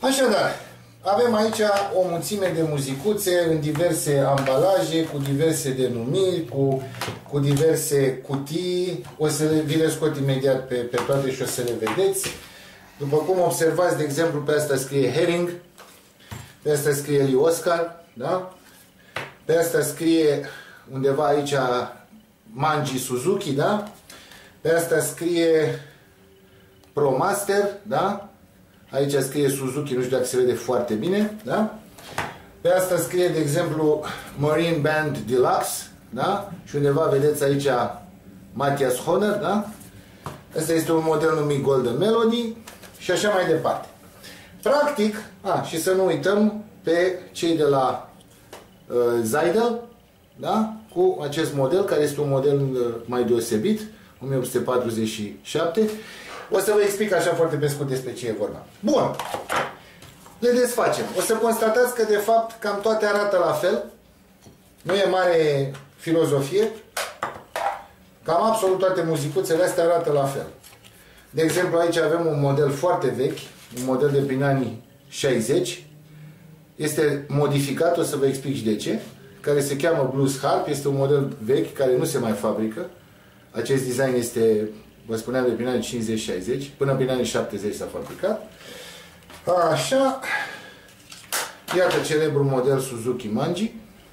Așadar, avem aici o mulțime de muzicuțe în diverse ambalaje, cu diverse denumiri, cu diverse cutii. O să vi le scot imediat pe toate și o să le vedeți. După cum observați, de exemplu, pe asta scrie Herring, pe asta scrie Lee Oscar, da? Pe asta scrie undeva aici Manji Suzuki, da? Pe asta scrie ProMaster, da? Aici scrie Suzuki, nu știu dacă se vede foarte bine, da? Pe asta scrie, de exemplu, Marine Band Deluxe, da? Și undeva vedeți aici Matthias Hohner, da? Asta este un model numit Golden Melody și așa mai departe. Practic, și să nu uităm pe cei de la Zeidel, da? Cu acest model, care este un model mai deosebit, 1847. O să vă explic așa foarte pe scurt despre ce e vorba. Bun. Le desfacem. O să constatați că, de fapt, cam toate arată la fel. Nu e mare filozofie. Cam absolut toate muzicuțele astea arată la fel. De exemplu, aici avem un model foarte vechi, un model de prin anii 60. Este modificat, o să vă explic și de ce, care se cheamă Blues Harp. Este un model vechi care nu se mai fabrică. Acest design este, vă spuneam, de prin anii 50-60, până prin anii 70 s-a fabricat. Așa. Iată celebrul model Suzuki Manji.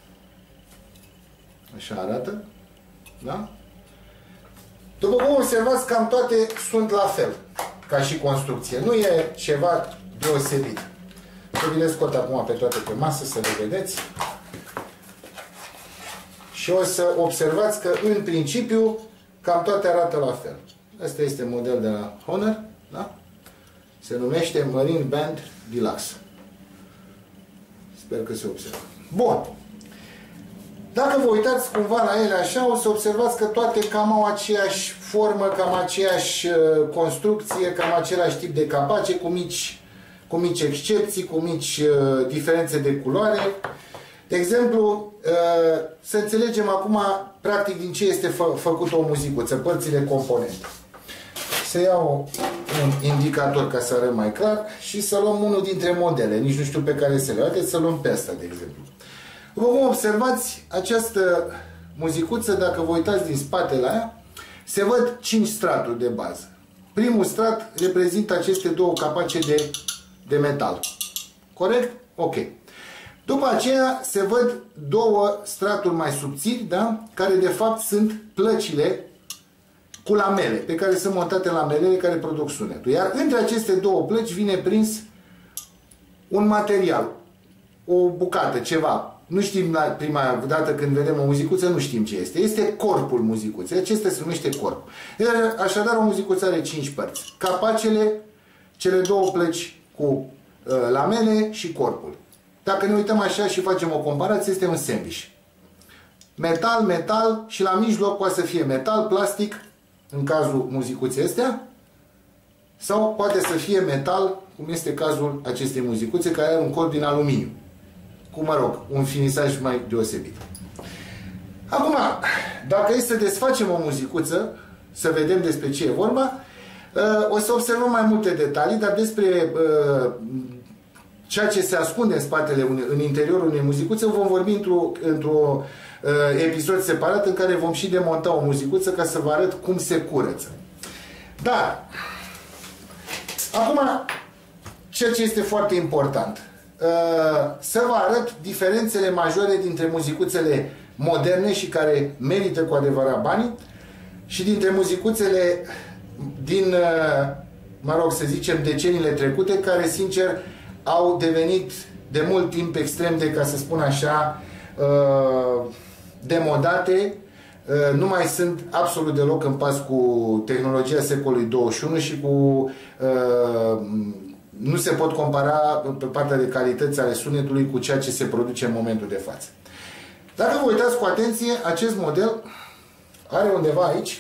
Așa arată. Da? După cum observați, cam toate sunt la fel, ca și construcție. Nu e ceva deosebit. Să vi le scot acum pe toate pe masă, să le vedeți. Și o să observați că, în principiu, cam toate arată la fel. Asta este model de la Hohner, da? Se numește Marine Band Deluxe. Sper că se observă. Bun. Dacă vă uitați cumva la ele așa, o să observați că toate cam au aceeași formă, cam aceeași construcție, cam același tip de capace, cu mici excepții, cu mici diferențe de culoare. De exemplu, să înțelegem acum practic din ce este făcută o muzicuță, părțile componente. Să iau un indicator ca să arăt mai clar și să luăm unul dintre modele, nici nu știu pe care să le luăm. Haideți să luăm pe asta, de exemplu. După cum observați, această muzicuță, dacă vă uitați din spate la ea, se văd 5 straturi de bază. Primul strat reprezintă aceste două capace de metal. Corect? Ok. După aceea se văd două straturi mai subțiri, da? Care de fapt sunt plăcile cu lamele, pe care sunt montate lamelele care produc sunetul. Iar între aceste două plăci vine prins un material, o bucată, ceva. Nu știm la prima dată când vedem o muzicuță, nu știm ce este. Este corpul muzicuței. Acesta se numește corp. Așadar, o muzicuță are 5 părți. Capacele, cele două plăci cu lamele și corpul. Dacă ne uităm așa și facem o comparație, este un sandwich. Metal, metal și la mijloc poate să fie metal, plastic, în cazul muzicuței astea, sau poate să fie metal, cum este cazul acestei muzicuțe, care are un corp din aluminiu. Cu, mă rog, un finisaj mai deosebit. Acum, dacă e să desfacem o muzicuță, să vedem despre ce e vorba, o să observăm mai multe detalii, dar despre ceea ce se ascunde în spatele, în interiorul unei muzicuțe, vom vorbi într-un episod separat în care vom și demonta o muzicuță ca să vă arăt cum se curăță. Dar, acum, ceea ce este foarte important, să vă arăt diferențele majore dintre muzicuțele moderne și care merită cu adevărat banii și dintre muzicuțele din, mă rog să zicem, deceniile trecute, care, sincer, au devenit de mult timp extrem de, ca să spun așa, demodate, nu mai sunt absolut deloc în pas cu tehnologia secolului 21 și cu nu se pot compara pe partea de calități ale sunetului cu ceea ce se produce în momentul de față. Dacă vă uitați cu atenție, acest model are undeva aici,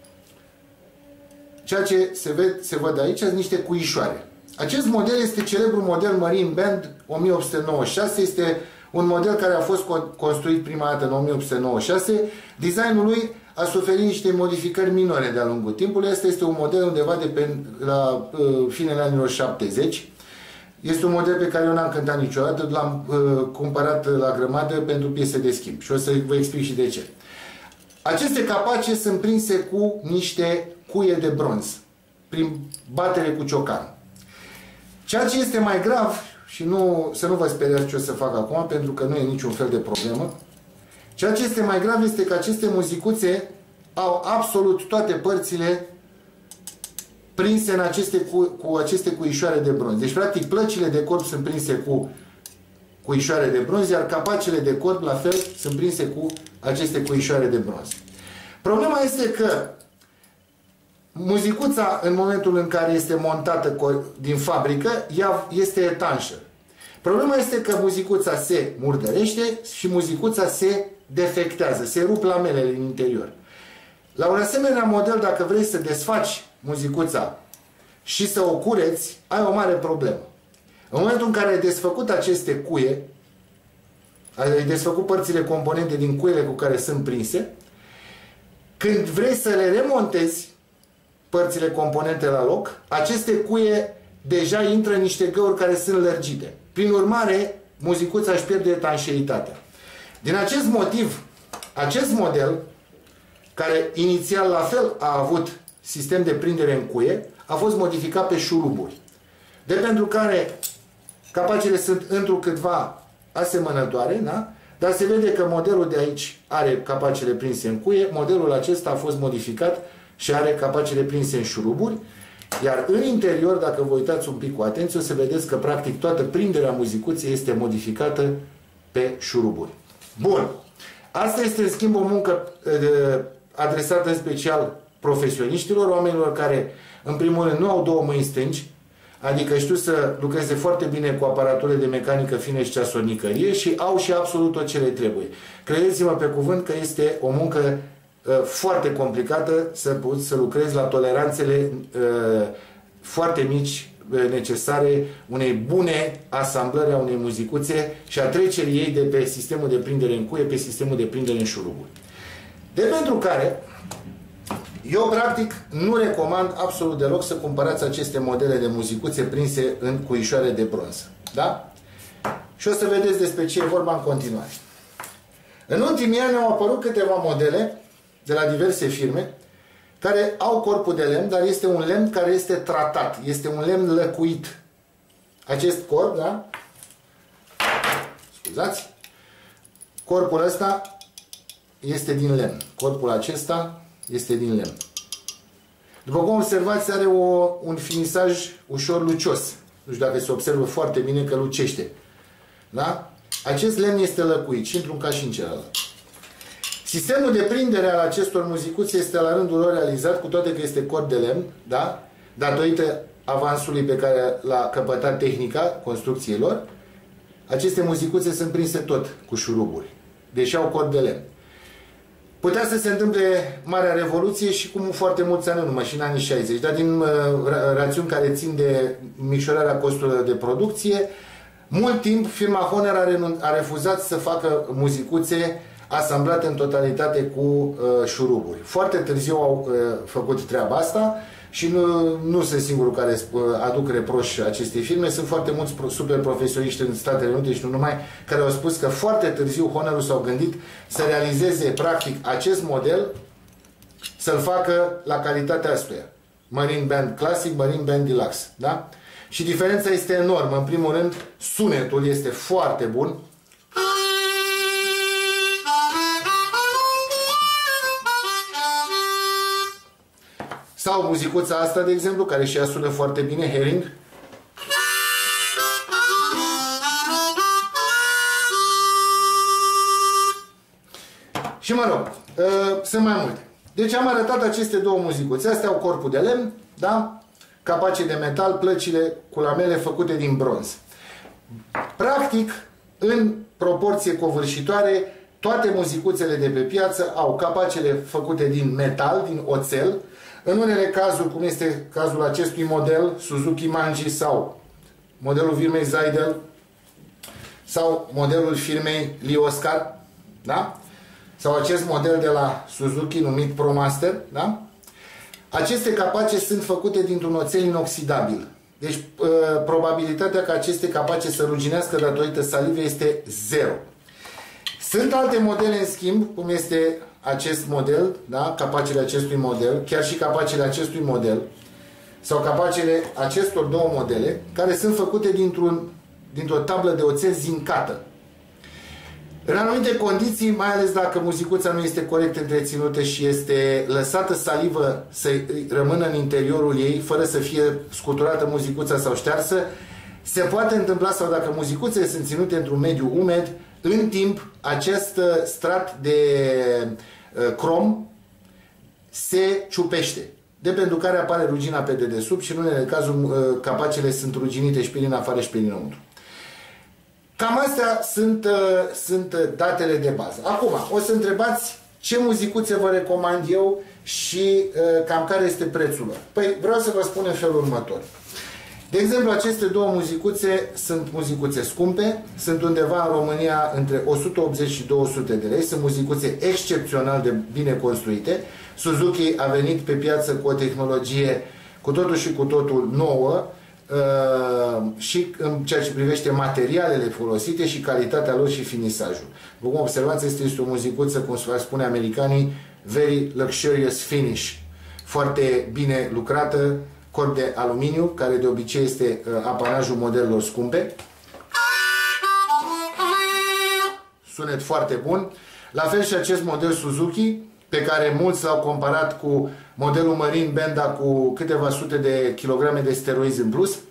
ceea ce se văd aici, sunt niște cuișoare. Acest model este celebrul model Marine Band 1896, este un model care a fost construit prima dată în 1896. Designul lui a suferit niște modificări minore de-a lungul timpului. Asta este un model undeva de la finele anilor 70. Este un model pe care eu n-am cântat niciodată, l-am cumpărat la grămadă pentru piese de schimb și o să vă explic și de ce. Aceste capace sunt prinse cu niște cuie de bronz, prin batere cu ciocan. Ceea ce este mai grav, și să nu vă speriați ce o să fac acum, pentru că nu e niciun fel de problemă, ceea ce este mai grav este că aceste muzicuțe au absolut toate părțile prinse în cu aceste cuișoare de bronz. Deci, practic, plăcile de corp sunt prinse cu cuișoare de bronz, iar capacele de corp, la fel, sunt prinse cu aceste cuișoare de bronz. Problema este că muzicuța, în momentul în care este montată din fabrică, ea este etanșă. Problema este că muzicuța se murdărește și muzicuța se defectează, se rup lamelele în interior. La un asemenea model, dacă vrei să desfaci muzicuța și să o cureți, ai o mare problemă. În momentul în care ai desfăcut aceste cuie, ai desfăcut părțile componente din cuiele cu care sunt prinse, când vrei să le remontezi părțile componente la loc, aceste cuie deja intră în niște găuri care sunt lărgite. Prin urmare, muzicuța își pierde etanșeitatea. Din acest motiv, acest model, care inițial la fel a avut sistem de prindere în cuie, a fost modificat pe șuruburi. De pentru care capacele sunt întrucâtva asemănătoare, da? Dar se vede că modelul de aici are capacele prinse în cuie, modelul acesta a fost modificat și are capacele prinse în șuruburi, iar în interior, dacă vă uitați un pic cu atenție, o să vedeți că practic toată prinderea muzicuței este modificată pe șuruburi. Bun. Asta este, în schimb, o muncă adresată în special profesioniștilor, oamenilor care, în primul rând, nu au două mâini stângi, adică știu să lucreze foarte bine cu aparaturile de mecanică fină și ceasornicărie și au și absolut tot ce le trebuie. Credeți-mă pe cuvânt că este o muncă foarte complicată să lucrezi la toleranțele foarte mici necesare unei bune asamblări a unei muzicuțe și a trecerii ei de pe sistemul de prindere în cuie pe sistemul de prindere în șuruburi. De pentru care eu, practic, nu recomand absolut deloc să cumpărați aceste modele de muzicuțe prinse în cuișoare de bronz. Da? Și o să vedeți despre ce e vorba în continuare. În ultimii ani au apărut câteva modele de la diverse firme care au corpul de lemn, dar este un lemn care este tratat. Este un lemn lăcuit. Acest corp, da? Scuzați. Corpul ăsta este din lemn. Corpul acesta este din lemn. După cum observați, are un finisaj ușor lucios. Nu știu dacă se observă foarte bine că lucește. Da? Acest lemn este lăcuit și într-un ca și în celălalt. Sistemul de prindere al acestor muzicuțe este la rândul lor realizat, cu toate că este corp de lemn, da? Datorită avansului pe care l-a căpătat tehnica construcției lor, aceste muzicuțe sunt prinse tot cu șuruburi, deși au corp de lemn. Putea să se întâmple Marea Revoluție și cu foarte mulți ani în urmă, și în anii 60, dar din rațiuni care țin de micșorarea costurilor de producție, mult timp firma Hohner a refuzat să facă muzicuțe asamblate în totalitate cu șuruburi. Foarte târziu au făcut treaba asta și nu sunt singurul care aduc reproș acestei firme. Sunt foarte mulți super profesioniști în Statele Unite și nu numai, care au spus că foarte târziu Hohnerul s-au gândit să realizeze practic acest model, să-l facă la calitatea astuia. Marine Band Classic, Marine Band Deluxe. Da? Și diferența este enormă. În primul rând, sunetul este foarte bun. Sau muzicuța asta, de exemplu, care și ea sună foarte bine, Herring. Și mă rog, sunt mai multe. Deci am arătat aceste două muzicuțe. Astea au corpul de lemn, da? Capace de metal, plăcile cu lamele făcute din bronz. Practic, în proporție covârșitoare, toate muzicuțele de pe piață au capacele făcute din metal, din oțel. În unele cazuri, cum este cazul acestui model, Suzuki Manji sau modelul firmei Zeidel sau modelul firmei Lee Oscar, da? Sau acest model de la Suzuki numit ProMaster, da? Aceste capace sunt făcute dintr-un oțel inoxidabil. Deci probabilitatea ca aceste capace să ruginească datorită salivei este 0. Sunt alte modele în schimb, cum este acest model, da? Capacele acestui model, chiar și capacele acestui model, sau capacele acestor două modele, care sunt făcute dintr-o tablă de oțel zincată. În anumite condiții, mai ales dacă muzicuța nu este corect întreținută și este lăsată salivă să rămână în interiorul ei, fără să fie scuturată muzicuța sau ștearsă, se poate întâmpla, sau dacă muzicuțele sunt ținute într-un mediu umed, în timp acest strat de crom se ciupește, de pentru care apare rugina pe dedesubt și în unele cazuri capacele sunt ruginite și pe din afară și pe dinăuntru. Cam astea sunt datele de bază. Acum, o să întrebați ce muzicuțe vă recomand eu și cam care este prețul lor. Păi vreau să vă spun în felul următor. De exemplu, aceste două muzicuțe sunt muzicuțe scumpe, sunt undeva în România între 180 și 200 de lei, sunt muzicuțe excepțional de bine construite. Suzuki a venit pe piață cu o tehnologie cu totul și cu totul nouă, și în ceea ce privește materialele folosite și calitatea lor și finisajul. După cum observați, este o muzicuță, cum se spune americanii, very luxurious finish, foarte bine lucrată, corp de aluminiu, care de obicei este apanajul modelelor scumpe. Sunet foarte bun. La fel și acest model Suzuki, pe care mulți l-au comparat cu modelul Marine Benda cu câteva sute de kilograme de steroizi în plus.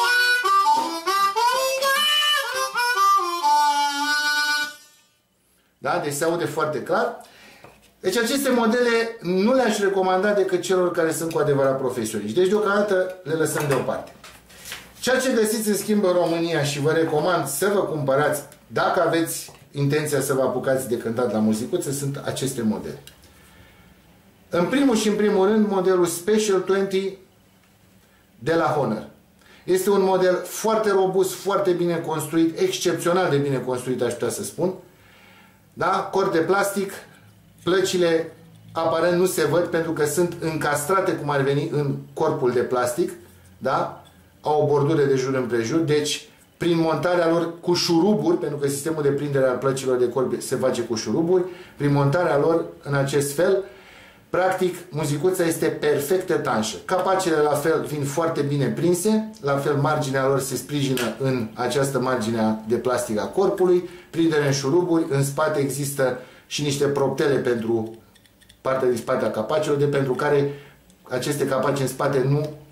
Da? Deci se aude foarte clar. Deci aceste modele nu le-aș recomanda decât celor care sunt cu adevărat profesioniști. Deci deocamdată le lăsăm deoparte. Ceea ce găsiți în schimb în România și vă recomand să vă cumpărați, dacă aveți intenția să vă apucați de cântat la muzicuță, sunt aceste modele. În primul și în primul rând, modelul Special 20 de la Honor. Este un model foarte robust, foarte bine construit, excepțional de bine construit, aș putea să spun. Da? Corp de plastic, plăcile aparent nu se văd pentru că sunt încastrate cum ar veni în corpul de plastic, da? Au o bordură de jur împrejur, deci prin montarea lor cu șuruburi, pentru că sistemul de prindere al plăcilor de corp se face cu șuruburi, prin montarea lor în acest fel, practic, muzicuța este perfect etanșă. Capacele la fel vin foarte bine prinse, la fel marginea lor se sprijină în această margine de plastic a corpului, prindere în șuruburi, în spate există și niște proptele pentru partea din spate a capacelor, de pentru care aceste capace în spate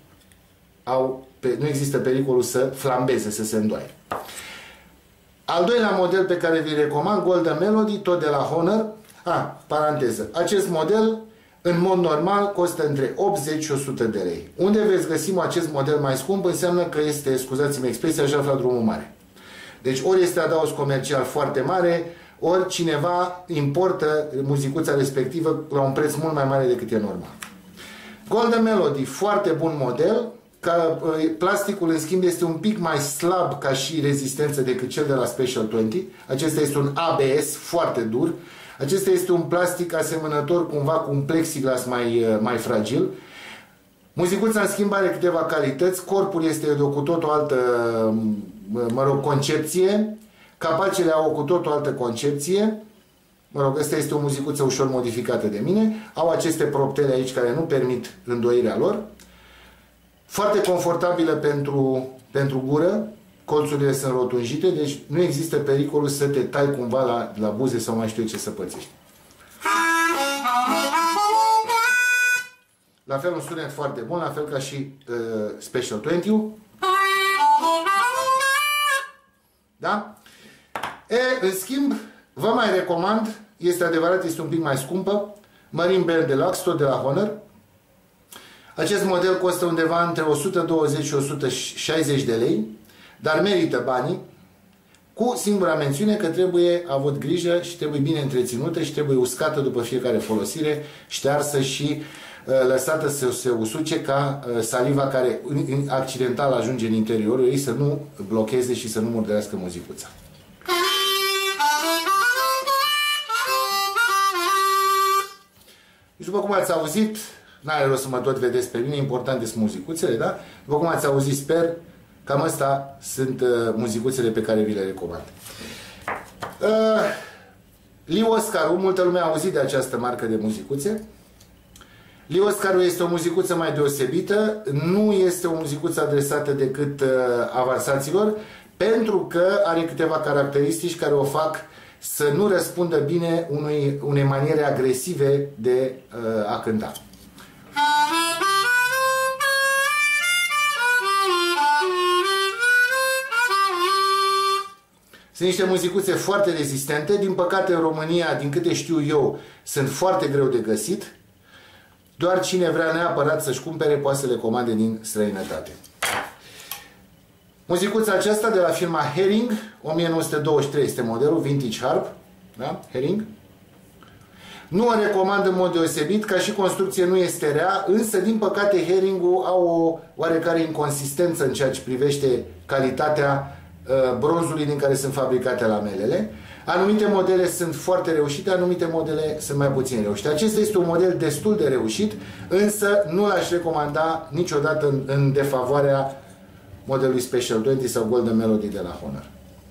nu există pericolul să flambeze, să se îndoaie. Al doilea model pe care vi-l recomand, Golden Melody, tot de la Honor. Paranteză. Acest model, în mod normal, costă între 80 și 100 de lei. Unde veți găsi acest model mai scump, înseamnă că este, scuzați-mi expresia, așa la drumul mare. Deci ori este adaos comercial foarte mare, ori cineva importă muzicuța respectivă la un preț mult mai mare decât e normal. Golden Melody, foarte bun model. Plasticul, în schimb, este un pic mai slab ca și rezistență decât cel de la Special 20. Acesta este un ABS foarte dur. Acesta este un plastic asemănător cumva cu un plexiglas mai fragil. Muzicuța, în schimb, are câteva calități. Corpul este de o cu tot o altă, concepție. Capacele au o cu tot o altă concepție. Asta este o muzicuță ușor modificată de mine. Au aceste proptele aici care nu permit îndoirea lor. Foarte confortabilă pentru gură. Colțurile sunt rotunjite, deci nu există pericolul să te tai cumva la buze sau mai știu eu ce să pățești. La fel un sunet foarte bun, la fel ca și Special 20. Da? În schimb, vă mai recomand, este adevărat, este un pic mai scumpă, Marine Band Deluxe, tot de la Honor. Acest model costă undeva între 120 și 160 de lei, dar merită banii, cu singura mențiune că trebuie avut grijă și trebuie bine întreținută și trebuie uscată după fiecare folosire, ștearsă și lăsată să se usuce ca saliva care accidental ajunge în interiorul ei să nu blocheze și să nu murdărească muzicuța. Deci, după cum ați auzit, N-are rost să mă tot vedeți pe mine, importante sunt muzicuțele, da? După cum ați auzit, sper, cam astea sunt muzicuțele pe care vi le recomand. Lee Oscar, multă lume a auzit de această marcă de muzicuțe. Lee Oscar este o muzicuță mai deosebită, nu este o muzicuță adresată decât avansaților, pentru că are câteva caracteristici care o fac să nu răspundă bine unei maniere agresive de a cânta. Sunt niște muzicuțe foarte rezistente, din păcate în România, din câte știu eu, sunt foarte greu de găsit. Doar cine vrea neapărat să-și cumpere poate să le comande din străinătate. Muzicuța aceasta de la firma Herring, 1923 este modelul, vintage harp, da? Herring. Nu o recomand în mod deosebit, ca și construcție nu este rea, însă din păcate Herring-ul au o oarecare inconsistență în ceea ce privește calitatea bronzului din care sunt fabricate lamelele. Anumite modele sunt foarte reușite, anumite modele sunt mai puțin reușite. Acesta este un model destul de reușit, însă nu l-aș recomanda niciodată în defavoarea modelului Special 20 sau Golden Melody de la Honor.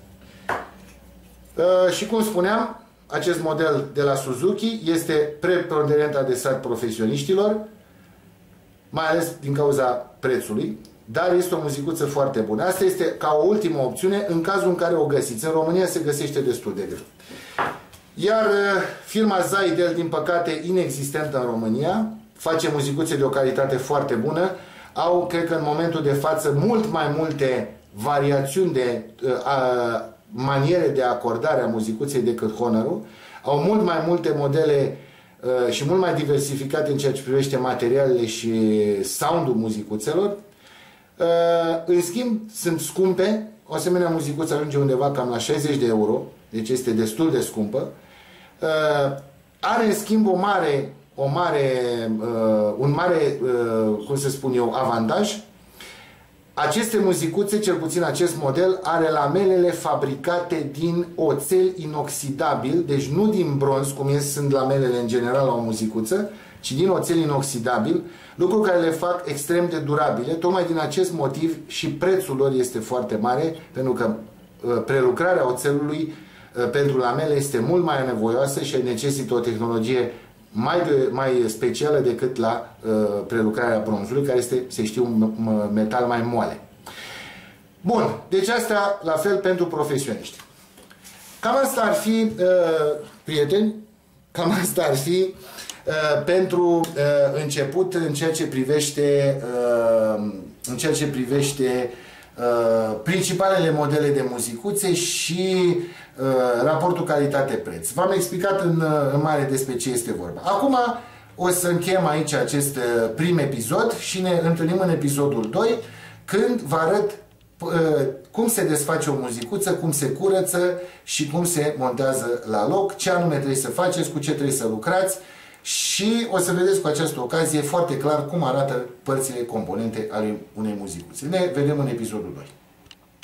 Și cum spuneam, acest model de la Suzuki este preponderent adresat profesioniștilor, mai ales din cauza prețului, dar este o muzicuță foarte bună. Asta este ca o ultimă opțiune în cazul în care o găsiți. În România se găsește destul de greu. Iar firma Zaidel, din păcate, inexistentă în România, face muzicuțe de o calitate foarte bună. Au, cred că în momentul de față, mult mai multe variațiuni de maniere de acordare a muzicuței decât Honorul. Au mult mai multe modele și mult mai diversificate în ceea ce privește materialele și sound-ul muzicuțelor. În schimb, sunt scumpe. O asemenea muzicuță ajunge undeva cam la 60 de euro, deci este destul de scumpă. Are, în schimb, un mare, cum să spun eu, avantaj. Aceste muzicuțe, cel puțin acest model, are lamelele fabricate din oțel inoxidabil, deci nu din bronz, cum sunt lamelele în general la o muzicuță, ci din oțel inoxidabil, lucru care le fac extrem de durabile. Tocmai din acest motiv și prețul lor este foarte mare, pentru că prelucrarea oțelului pentru lamele este mult mai anevoioasă și necesită o tehnologie mai specială decât la prelucrarea bronzului, care este, se știe, un metal mai moale. Bun, deci asta la fel pentru profesioniști. Cam asta ar fi, prieteni, cam asta ar fi pentru început în ceea ce privește principalele modele de muzicuțe și raportul calitate-preț. V-am explicat în mare despre ce este vorba. Acum o să încheiem aici acest prim episod și ne întâlnim în episodul 2, când vă arăt cum se desface o muzicuță, cum se curăță și cum se montează la loc, ce anume trebuie să faceți, cu ce trebuie să lucrați, și o să vedeți cu această ocazie foarte clar cum arată părțile componente ale unei muzicuțe. Ne vedem în episodul 2.